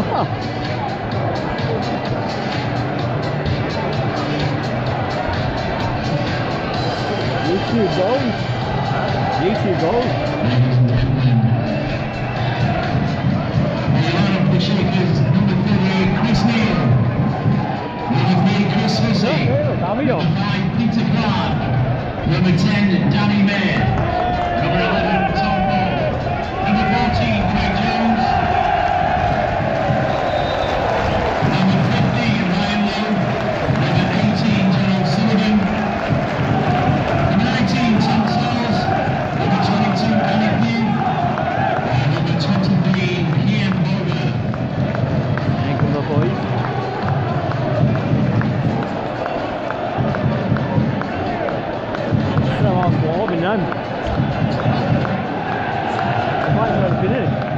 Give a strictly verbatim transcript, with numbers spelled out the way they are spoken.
YouTube goals. YouTube goals. The Shakers, number thirty-eight, Chris Neal. Number three, Chris Hussey. Number five, Peter Clark. Number ten, Danny Mayer. Number eleven, Tom Ball. Number fourteen, Craig Jones. Number fifteen, Ryan Lowe. Number eighteen, Gerald Sullivan. Number nineteen, Tom Sauls. Number twenty-two, Annie Pugh. And number twenty-three, Ian Boger. Thank you, my boys. That's a last ball, I've been done. I might as well have been in.